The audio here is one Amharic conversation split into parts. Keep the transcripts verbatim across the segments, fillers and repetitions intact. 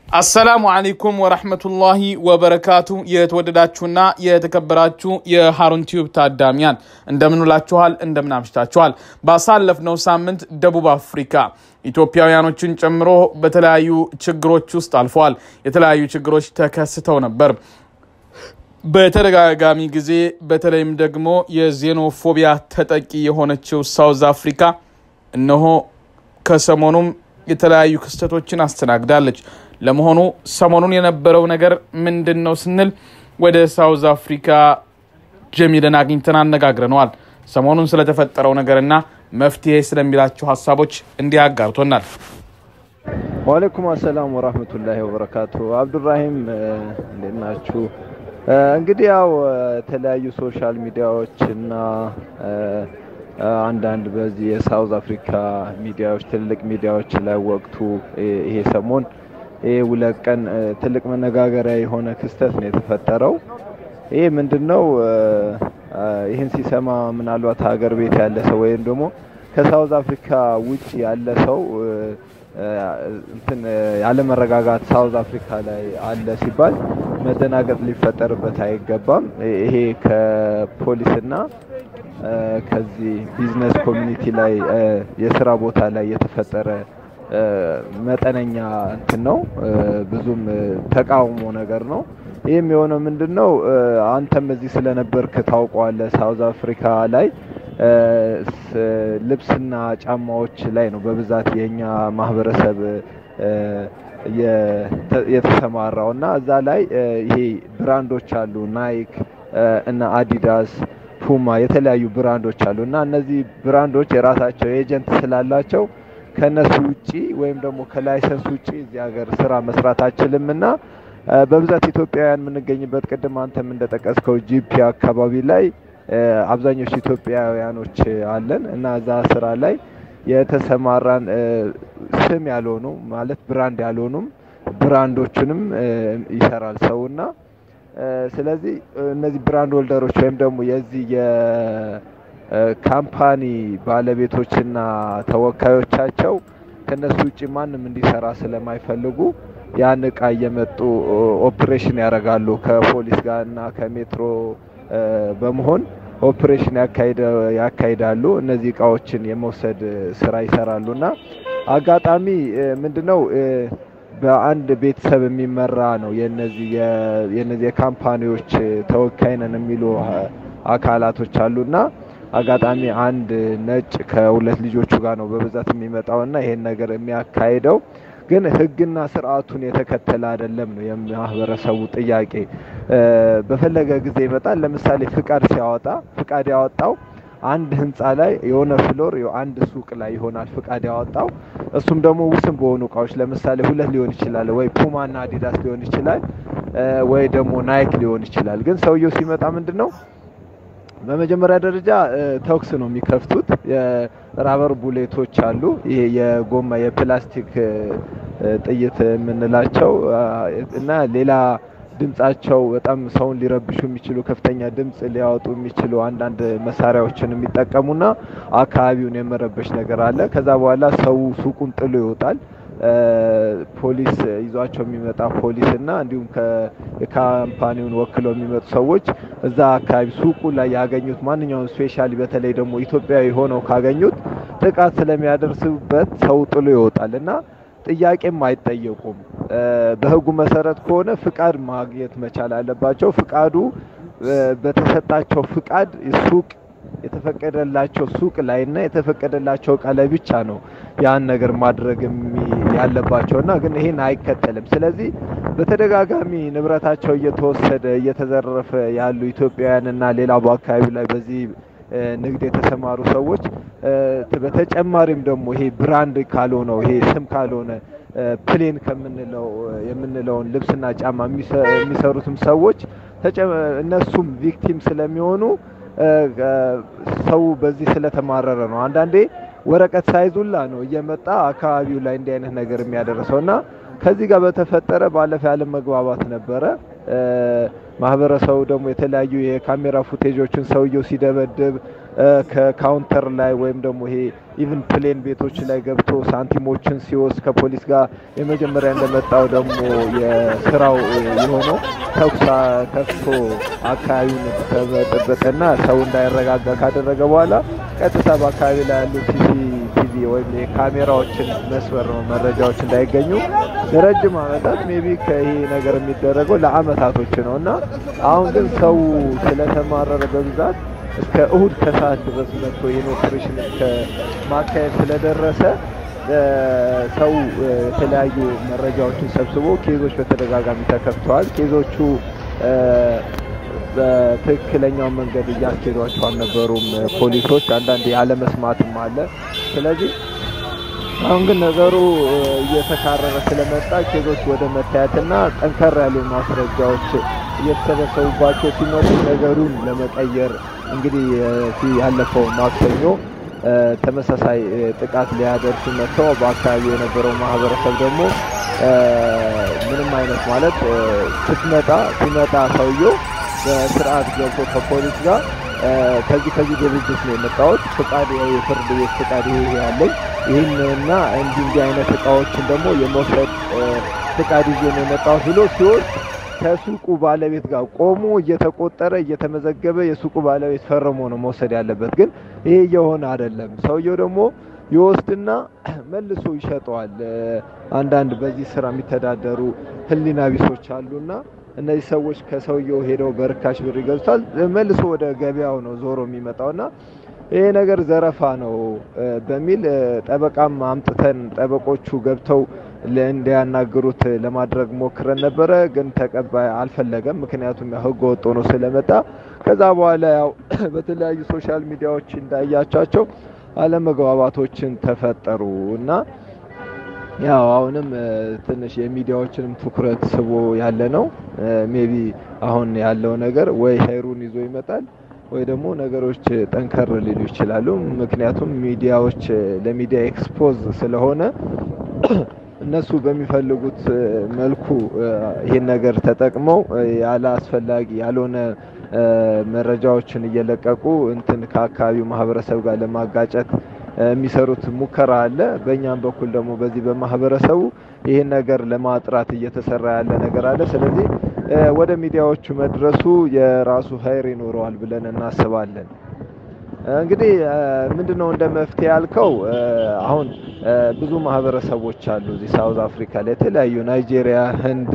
السلام عليكم ورحمة الله وبركاته يتودداتشونا يتكبراتشو يهارون تيوب تاداميان اندمنو لاتشوهال اندمنا مشتاتشوهال باسالف نو سامنت دبوب أفريكا ኢትዮጵያውያኖችን ጨምሮ በተለያዩ ችግሮች ውስጥ አልፈዋል የተለያዩ ችግሮች ተከስተው ነበር በተደጋጋሚ ጊዜ በተለይም ደግሞ የዜኖፎቢያ ተጠቂ የሆነችው ሳውዝ አፍሪካ እነሆ ከሰሞኑም የተለያዩ ክስተቶችን አስተናግዳለች ለመሆኑ ሰሞኑን የነበረው ነገር ምንድነው ስንል ወደ ሳውዝ አፍሪካ ጀሚለን አግኝተን አነጋግረናል ሰሞኑን ስለተፈጠረው ነገርና መፍትሄ ስለሚላችሁ ሐሳቦች እንዲያጋርቶናል ወአለይኩም ሰላም ወራህመቱላሂ ወበረካቱ አብዱራሂም እንደናችሁ እንግዲህ ያው ተለያዩ ሶሻል ሚዲያዎችና አንዳንድ በዚህ የሳውዝ አፍሪካ ሚዲያዎች ትልቅ ሚዲያዎች ላይ ወቅቱ ይሄ ሰሞን ይሄ ውለቀን ትልቅ መነጋገሪያ የሆነ ክስተት ነው የተፈጠረው ይሄ ምንድነው ይሄን ሲሰማ ምናልባት ሀገር ቤት ያለ ሰው ወይም ደግሞ ከሳውዝ አፍሪካ ውጪ ያለ ሰው እንትን ያለ መረጋጋት ሳውዝ አፍሪካ ላይ አለ ሲባል መደናገጥ ሊፈጠርበት አይገባም ይሄ ከፖሊስና ከዚህ ቢዝነስ ኮሚኒቲ ላይ የሥራ ቦታ ላይ የተፈጠረ መጠነኛ እንትን ነው ብዙም ተቃውሞ ነገር ነው ይሄም የሆነው ምንድነው አንተም እዚህ ስለነበርክ ታውቀዋለህ ሳውዝ አፍሪካ ላይ ልብስና ጫማዎች ላይ ነው በብዛት የኛ ማህበረሰብ የተሰማራውና እዛ ላይ ይሄ ብራንዶች አሉ ናይክ እና አዲዳስ ፑማ የተለያዩ ብራንዶች አሉና እነዚህ ብራንዶች የራሳቸው ኤጀንት ስላላቸው ከነሱ ውጪ ወይም ደግሞ ከላይሰንስ ውጪ እዚህ ሀገር ስራ መስራት አይችልምና በብዛት ኢትዮጵያውያን ምንገኝበት ቀደም አንተም እንደተጠቀስከው ጂፒ አካባቢ ላይ አብዛኞቹ ኢትዮጵያውያኖች አለን እና እዛ ስራ ላይ የተሰማራን ስም ያልሆኑ ማለት ብራንድ ያልሆኑም ብራንዶችንም ይሰራል ሰውና ስለዚህ እነዚህ ብራንድ ሆልደሮች ወይም ደግሞ የዚህ የካምፓኒ ባለቤቶችና ተወካዮቻቸው ከነሱ ውጪ ማንንም እንዲሰራ ስለማይፈልጉ ያን ቃ የመጡ ኦፕሬሽን ያረጋሉ ከፖሊስ ጋርና ከሜትሮ በመሆን ኦፕሬሽን ያካሂዳሉ እነዚህ ቃዎችን የመውሰድ ስራ ይሰራሉና አጋጣሚ ምንድነው በአንድ ቤተሰብ የሚመራ ነው የነዚህ የነዚህ ካምፓኒዎች ተወካይ ነን የሚሉ አካላቶች አሉና አጋጣሚ አንድ ነጭ ከሁለት ልጆቹ ጋር ነው በብዛት የሚመጣውና ይሄን ነገር የሚያካሂደው ግን ህግና ስርዓቱን የተከተለ አይደለም ነው የማህበረሰቡ ጥያቄ በፈለገ ጊዜ ይመጣል ለምሳሌ ፍቃድ ሲያወጣ ፍቃድ ያወጣው አንድ ህንጻ ላይ የሆነ ፍሎር አንድ ሱቅ ላይ ይሆናል ፍቃድ ያወጣው እሱም ደግሞ ውስን በሆኑ ቃዎች ለምሳሌ ሁለት ሊሆን ይችላል ወይ ፑማ እና አዲዳስ ሊሆን ይችላል ወይ ደግሞ ናይክ ሊሆን ይችላል ግን ሰውየው ሲመጣ ምንድነው በመጀመሪያ ደረጃ ተኩስ ነው የሚከፍቱት የራበር ቡሌቶች አሉ ይሄ የጎማ የፕላስቲክ ጥይት ምንላቸው እና ሌላ ድምጻቸው በጣም ሰውን ሊረብሹ የሚችሉ ከፍተኛ ድምጽ ሊያወጡ የሚችሉ አንዳንድ መሳሪያዎችን የሚጠቀሙና አካባቢውን የመረበሽ ነገር አለ ከዛ በኋላ ሰው ሱቁን ጥሎ ይወጣል ፖሊስ ይዟቸው የሚመጣ ፖሊስና እንዲሁም ከካምፓኒውን ወክለው የሚመጡ ሰዎች እዛ አካባቢ ሱቁ ላይ ያገኙት ማንኛውም ስፔሻሊ በተለይ ደግሞ ኢትዮጵያዊ ሆነው ካገኙት ጥቃት ስለሚያደርሱበት ሰው ጥሎ ይወጣልና ጥያቄም አይጠየቁም በህጉ መሰረት ከሆነ ፍቃድ ማግኘት መቻል አለባቸው ፍቃዱ በተሰጣቸው ፍቃድ ሱቅ የተፈቀደላቸው ሱቅ ላይና የተፈቀደላቸው ቃል ብቻ ነው ያን ነገር ማድረግ ያለባቸውና ግን ይሄን አይከተልም ስለዚህ በተደጋጋሚ ንብረታቸው እየተወሰደ እየተዘረፈ ያሉ ኢትዮጵያውያንና ሌላው አካባቢ ላይ በዚህ ንግድ የተሰማሩ ሰዎች በተጨማሪም ደግሞ ይሄ ብራንድ ካልሆነው ይሄ ስም ካልሆነ ፕሌን ከምንለው የምንለውን ልብስና ጫማ የሚሰሩትም ሰዎች እነሱም ቪክቲም ስለሚሆኑ ሰው በዚህ ስለተማረረ ነው አንዳንዴ ወረቀት ሳይዙላ ነው እየመጣ አካባቢው ላይ እንዲህ አይነት ነገር የሚያደርሰውና ከዚህ ጋር በተፈጠረ ባለፈ ያለ መግባባት ነበረ ማህበረሰቡ ደግሞ የተለያዩ የካሜራ ፉቴጆችን ሰውየው ሲደበደብ ከካውንተር ላይ ወይም ደግሞ ይሄ ኢቭን ፕሌን ቤቶች ላይ ገብቶ ሳንቲሞችን ሲወስድ ከፖሊስ ጋር የመጀመሪያ እንደመጣው ደግሞ የስራው የሆነው ተኩስ ከፍቶ አካባቢውን ከመጠበቅና ሰው እንዳይረጋጋ ካደረገ በኋላ ቀጥታ በአካባቢ ላይ ያሉ ሲሲቲቪ ወይም የካሜራዎችን መስበር ነው መረጃዎች እንዳይገኙ ለረጅም ዓመታት ሜቢ ከይሄ ነገር የሚደረገው ለአመታቶች ነውና አሁን ግን ሰው ስለተማረረ በብዛት እስከ እሁድ ከሰዓት ድረስ መጥቶ ይሄን ኦፕሬሽን ከማካሄድ ስለደረሰ ሰው የተለያዩ መረጃዎችን ሰብስቦ ኬዞች በተደጋጋሚ ተከፍተዋል። ኬዞቹ በትክክለኛው መንገድ እያስኬዷቸው አልነበሩም ፖሊሶች፣ አንዳንዴ ያለመስማትም አለ። ስለዚህ አሁን ግን ነገሩ እየተካረረ ስለመጣ ኬዞች ወደ መታየትና ጠንከር ያሉ ማስረጃዎች እየተሰበሰቡባቸው ሲመጡ ነገሩን ለመቀየር እንግዲህ ያለፈው ማክሰኞ ተመሳሳይ ጥቃት ሊያደርሱ መጥተው በአካባቢው የነበረው ማህበረሰብ ደግሞ ምንም አይነት ማለት ስትመጣ ሲመጣ ሰውየው በስርዓት ገብቶ ከፖሊስ ጋር ከዚህ ከዚህ ድርጅት ነው የመጣሁት ፍቃድ የፍርድ ቤት ፍቃድ ይሄ ያለኝ ይሄንና እንዲህ እንዲህ አይነት እቃዎችን ደግሞ የመውሰድ ፍቃድ ይዤ ነው የመጣሁት ብሎ ሲወስድ ከሱቁ ባለቤት ጋር ቆሞ እየተቆጠረ እየተመዘገበ የሱቁ ባለቤት ፈርሞ ነው መውሰድ ያለበት። ግን ይሄ የሆነ አይደለም። ሰውየው ደግሞ ይወስድና መልሶ ይሸጠዋል። አንዳንድ በዚህ ስራ የሚተዳደሩ ህሊና ቢሶች አሉና እነዚህ ሰዎች ከሰውየው ሄደው በርካሽ ብር ይገዙታል። መልሶ ወደ ገበያው ነው ዞሮ የሚመጣውና ይሄ ነገር ዘረፋ ነው በሚል ጠበቃም አምጥተን ጠበቆቹ ገብተው ለእንዲያናገሩት ለማድረግ ሞክረን ነበረ። ግን ተቀባይ አልፈለገም። ምክንያቱም ህገ ወጥ ሆኖ ስለመጣ ከዛ በኋላ ያው በተለያዩ ሶሻል ሚዲያዎች እንዳያቻቸው አለመግባባቶችን ተፈጠሩ እና ያው አሁንም ትንሽ የሚዲያዎችንም ትኩረት ስቦ ያለ ነው። ሜቢ አሁን ያለው ነገር ወይ ሀይሩን ይዞ ይመጣል ወይ ደግሞ ነገሮች ጠንከር ሊሉ ይችላሉ። ምክንያቱም ሚዲያዎች ለሚዲያ ኤክስፖዝ ስለሆነ እነሱ በሚፈልጉት መልኩ ይሄን ነገር ተጠቅመው ያለ አስፈላጊ ያልሆነ መረጃዎችን እየለቀቁ እንትን ከአካባቢው ማህበረሰብ ጋር ለማጋጨት የሚሰሩት ሙከራ አለ። በእኛም በኩል ደግሞ በዚህ በማህበረሰቡ ይሄን ነገር ለማጥራት እየተሰራ ያለ ነገር አለ። ስለዚህ ወደ ሚዲያዎቹ መድረሱ የራሱ ኃይር ይኖረዋል ብለን እናስባለን። እንግዲህ ምንድነው እንደ መፍትሄ ያልከው አሁን ብዙ ማህበረሰቦች አሉ እዚህ ሳውዝ አፍሪካ ላይ የተለያዩ ናይጄሪያ፣ ህንድ፣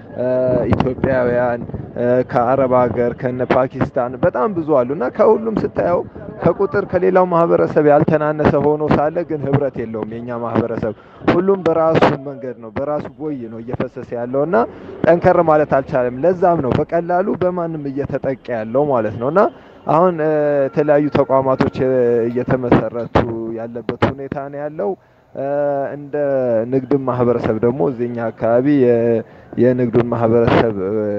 ኢትዮጵያውያን ከአረብ ሀገር ከነ ፓኪስታን በጣም ብዙ አሉና ከሁሉም ስታየው ከቁጥር ከሌላው ማህበረሰብ ያልተናነሰ ሆኖ ሳለ ግን ህብረት የለውም። የኛ ማህበረሰብ ሁሉም በራሱ መንገድ ነው በራሱ ቦይ ነው እየፈሰሰ ያለውና ጠንከር ማለት አልቻለም። ለዛም ነው በቀላሉ በማንም እየተጠቀ ያለው ማለት ነውና አሁን የተለያዩ ተቋማቶች እየተመሰረቱ ያለበት ሁኔታ ነው ያለው። እንደ ንግድ ማህበረሰብ ደግሞ እዚህኛ አካባቢ የንግዱን ማህበረሰብ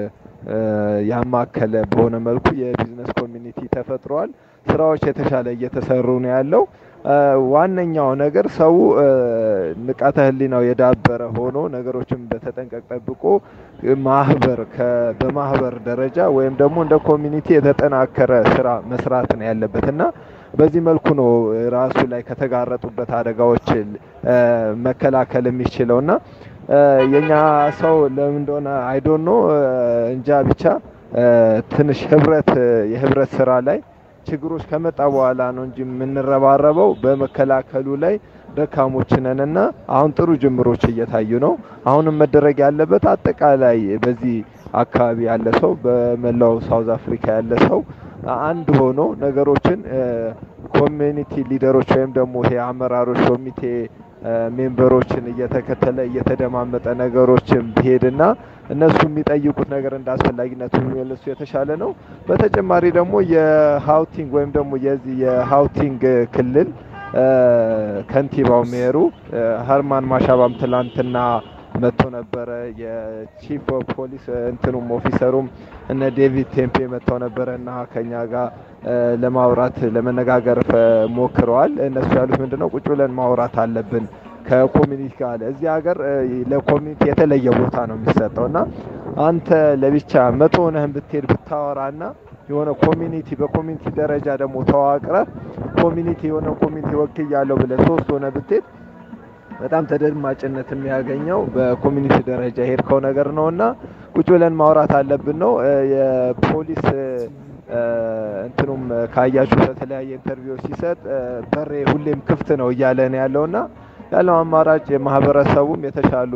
ያማከለ በሆነ መልኩ የቢዝነስ ኮሚኒቲ ተፈጥሯል። ስራዎች የተሻለ እየተሰሩ ነው ያለው። ዋነኛው ነገር ሰው ንቃተ ህሊናው የዳበረ ሆኖ ነገሮችን በተጠንቀቅ ጠብቆ ማህበር በማህበር ደረጃ ወይም ደግሞ እንደ ኮሚኒቲ የተጠናከረ ስራ መስራት ነው ያለበትና በዚህ መልኩ ነው ራሱ ላይ ከተጋረጡበት አደጋዎች መከላከል የሚችለውና የኛ ሰው ለምን እንደሆነ አይ ዶንት ኖ እንጃ ብቻ ትንሽ ህብረት የህብረት ስራ ላይ ችግሮች ከመጣ በኋላ ነው እንጂ የምንረባረበው በመከላከሉ ላይ ደካሞች ነንና አሁን ጥሩ ጅምሮች እየታዩ ነው። አሁንም መደረግ ያለበት አጠቃላይ በዚህ አካባቢ ያለ ሰው በመላው ሳውዝ አፍሪካ ያለ ሰው አንድ ሆኖ ነገሮችን ኮሚኒቲ ሊደሮች ወይም ደግሞ ይሄ አመራሮች ኮሚቴ ሜምበሮችን እየተከተለ እየተደማመጠ ነገሮችን ቢሄድና እነሱ የሚጠይቁት ነገር እንዳስፈላጊነቱ የሚመልሱ የተሻለ ነው። በተጨማሪ ደግሞ የሃውቲንግ ወይም ደግሞ የዚህ የሃውቲንግ ክልል ከንቲባው ሜሩ ሀርማን ማሻባም ትላንትና መጥቶ ነበረ። የቺፍ ኦፍ ፖሊስ እንትኑም ኦፊሰሩም እነ ዴቪድ ቴምፔ መጥተው ነበረና ከኛ ጋር ለማውራት ለመነጋገር ሞክረዋል። እነሱ ያሉት ምንድነው ቁጭ ብለን ማውራት አለብን ከኮሚኒቲ ጋር። እዚህ ሀገር ለኮሚኒቲ የተለየ ቦታ ነው የሚሰጠውና አንተ ለብቻ መቶ ነህ ብትሄድ ብታወራና የሆነ ኮሚኒቲ በኮሚኒቲ ደረጃ ደግሞ ተዋቅረ ኮሚኒቲ የሆነ ኮሚኒቲ ወክል ያለው ብለ ሶስት ሆነ ብትት በጣም ተደማጭነት የሚያገኘው በኮሚኒቲ ደረጃ ሄድከው ነገር ነውና ቁጭ ብለን ማውራት አለብን ነው የፖሊስ እንትኑም ካያችሁ በተለያየ ኢንተርቪው ሲሰጥ በሬ ሁሌም ክፍት ነው እያለ ነው ያለውና ያለው አማራጭ የማህበረሰቡም የተሻሉ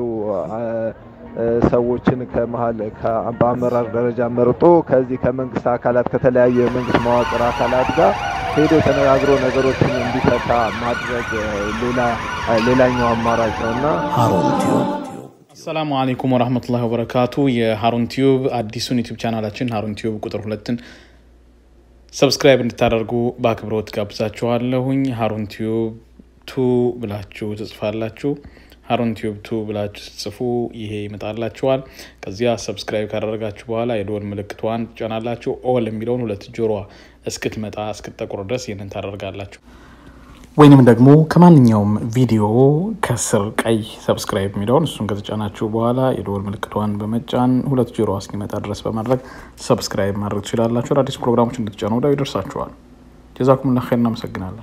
ሰዎችን ከመሃል ከአመራር ደረጃ መርጦ ከዚህ ከመንግስት አካላት ከተለያየ መንግስት መዋቅር አካላት ጋር ሄዶ ተነጋግሮ ነገሮችን እንዲፈታ ማድረግ ሌላ ሌላኛው አማራጭ ነውና ሃሩን ቲዩብ السلام عليكم ورحمة الله وبركاته يا هارون تيوب አዲሱን ዩቲዩብ ቻናላችን هارون تيوب ቁጥር ሁለትን ሰብስክራይብ እንድታደርጉ በአክብሮት ጋብዛችኋለሁኝ هارون تيوب two ብላችሁ ትጽፋላችሁ هارون تيوب two ብላችሁ ጽፉ ይሄ ይመጣላችኋል ከዚያ ሰብስክራይብ ካደረጋችሁ በኋላ የደወል ምልክቷን ጫናላችሁ ኦል የሚለውን ሁለት ጆሮ እስክትመጣ እስክትጠቁር ድረስ ይሄንን ታደርጋላችሁ ወይንም ደግሞ ከማንኛውም ቪዲዮ ከስር ቀይ ሰብስክራይብ የሚለውን እሱን ከተጫናችሁ በኋላ የደወል ምልክቷን በመጫን ሁለት ጆሮ እስኪመጣ ድረስ በማድረግ ሰብስክራይብ ማድረግ ትችላላችሁ አዲስ ፕሮግራሞች እንድትጫኑ ወዲያው ይደርሳችኋል ጀዛኩሙላህ ኸይር እናመሰግናለን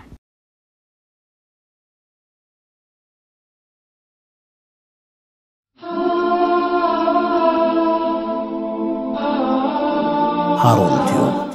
هارون تيوب